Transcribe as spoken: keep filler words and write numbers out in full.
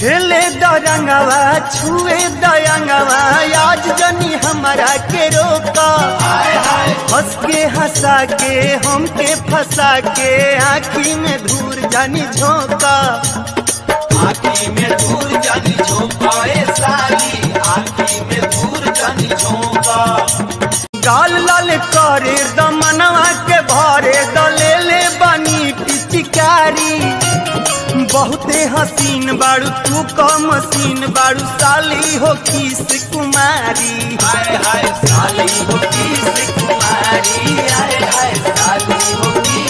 खेले दरंगवा छुए दयंगवा आज जनी हमारा के रोका। हंस के हंसा के हमके फंसा के आँखी में धूर जानी झोंका। आँखी में धूर जानी झोंका ए साली, आँखी में धूर जानी झोंका। गाल लाल करे दमनवा के भरे दले ले बनी पिचकारी। बहुते हसीन बाड़ू तू का मसीन बाड़ू साली हो किस कुमारी। हाय हाय साली हो किस कुमारी, हाय हाय साली हो किस